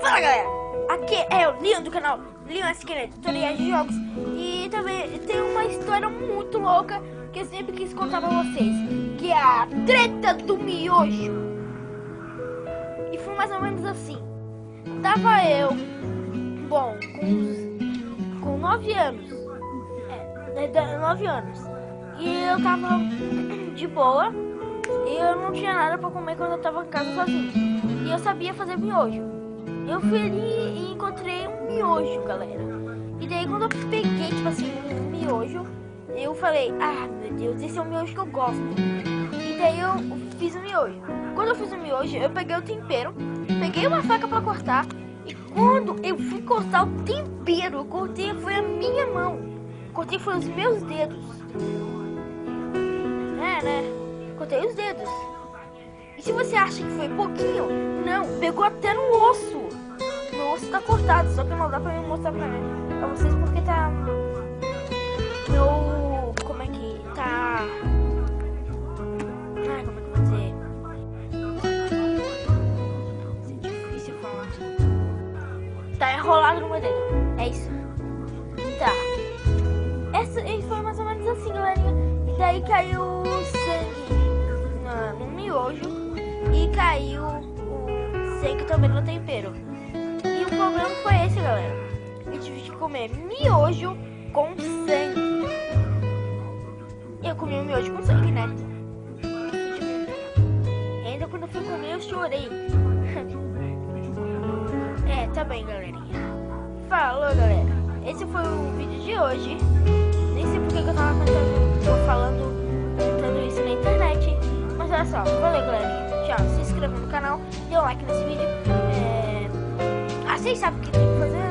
Fala galera, aqui é o Leon do canal Leon SK Tutoriais de Jogos. E também tem uma história muito louca que eu sempre quis contar pra vocês, que é a treta do miojo. E foi mais ou menos assim. Tava eu, bom, com 9 anos, 9 anos. E eu tava de boa e eu não tinha nada pra comer quando eu tava em casa sozinho. E eu sabia fazer miojo. Eu fui ali e encontrei um miojo, galera. E daí quando eu peguei, tipo assim, um miojo, eu falei, ah, meu Deus, esse é o miojo que eu gosto. E daí eu fiz o miojo. Quando eu fiz o miojo, eu peguei o tempero, peguei uma faca pra cortar. E quando eu fui cortar o tempero, eu cortei, foi a minha mão. Cortei, foi os meus dedos. Cortei os dedos. E se você acha que foi pouquinho, não, pegou até no osso. Meu osso tá cortado, só que não dá pra me mostrar pra vocês porque tá... Meu... como é que tá... Ai, como é que eu vou dizer? Isso é difícil falar. Tá enrolado no meu dedo, é isso. Tá. Essa foi mais ou menos assim, galerinha. E daí caiu sangue no miojo e caiu o sangue também no tempero. E o problema foi esse, galera. Eu tive que comer miojo com sangue. Eu comi o miojo com sangue, né? E ainda quando eu fui comer, eu chorei. Tá bem, galerinha. Falou, galera. Esse foi o vídeo de hoje. Nem sei porque que eu tava cantando isso na internet. Mas olha só, valeu, galerinha. Tchau, se inscreva no canal, dê um like nesse vídeo. Vocês sabem o que tem que fazer.